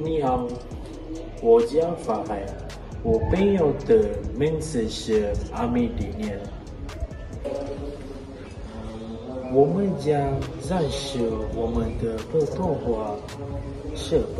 你好，我叫Farhan，我朋友的名字是Amir Danial。我们将展示我们的普通话设备。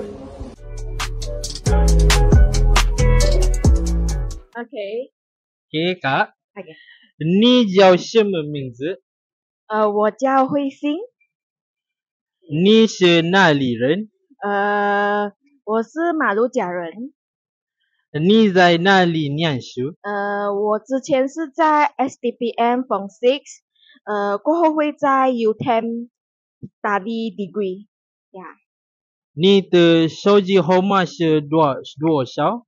OK， Kak， OK， 你叫什么名字？ 我叫慧心， 你是哪里人？ 我是马六甲人。 你在哪里念书？ 我之前是在 STPM Form 6，过后会在 UTM study degree。 你的手机号码是多少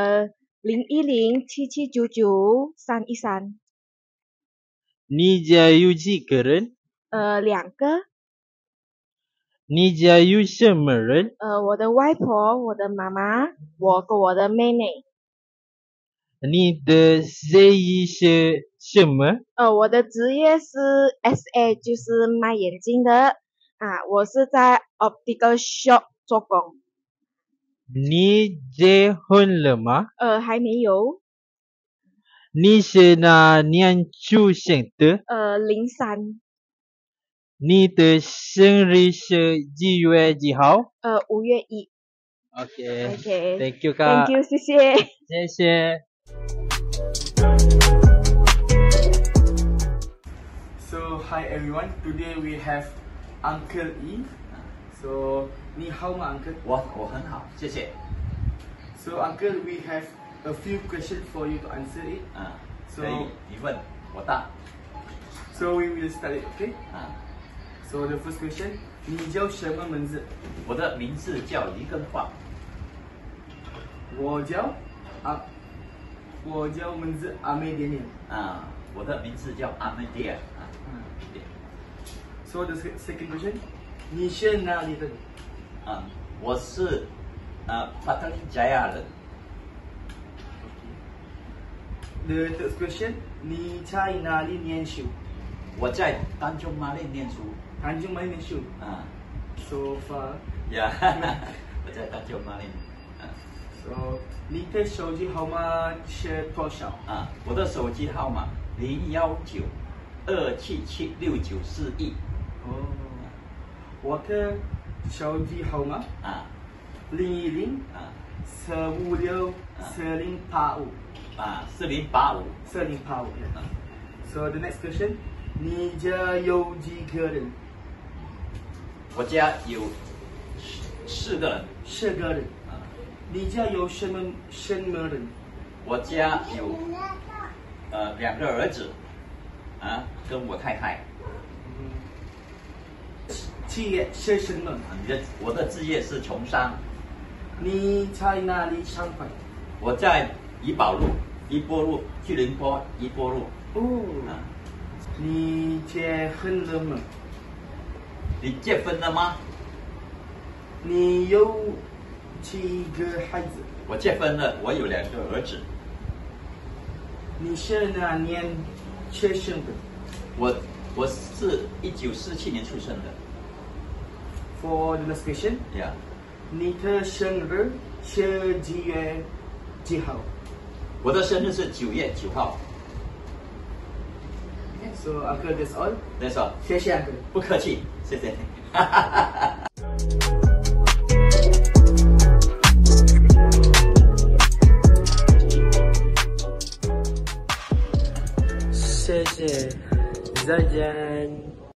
？0107799-313。 你家有几个人 ？2个。 你家有什么人？ 我的外婆，我的妈妈，我跟我的妹妹。 你的职业是什么？ 我的职业是 SA， 就是卖眼镜的我是在 optical shop 做工。 你结婚了吗？ 还没有。 你是哪年出生的 03。 你的生日是几月几号 5月1。 OK， Thank you， Thank you， 谢谢。 谢谢。 So hi everyone, today we have Uncle E. So 你好吗 Uncle？ 我很好，谢谢。 So Uncle, we have a few questions for you to answer it. 可以你问我答。 So we will start it, okay? So the first question， 你叫什么名字？ 我的名字叫李根焕。 我叫名字Amir Danial。 我的名字叫Amir。 So the second question， 你是哪里人？ 我是巴达利加亚人。 The third question， 你在哪里念书？ 我在丹中马里念书。 丹中马里念书。So far。 Yeah， 我在丹中马里。 So 你的手机号码是多少？ 我的手机号码019-2776941。 我的手机号码010-156-4085。4085。So the next question， 你家有几个人？ 我家有4个人。 4个人。你家有什么人？ 我家有2个儿子，跟我太太。 职业是什么？ 我的职业是从商。 你在哪里上班？ 我在怡保路、怡波路、吉林坡怡波路。 你结婚了吗？ 你结婚了吗？ 你有几个孩子？ 我结婚了，我有2个儿子。 你是哪年出生的？ 我是1947年出生的。 For the next question， Yeah， 你的生日是几月几号？ 我的生日是9月9号。 So Uncle, that's all. That's all。 谢谢 Uncle。 不客气，谢谢。 谢谢，再见。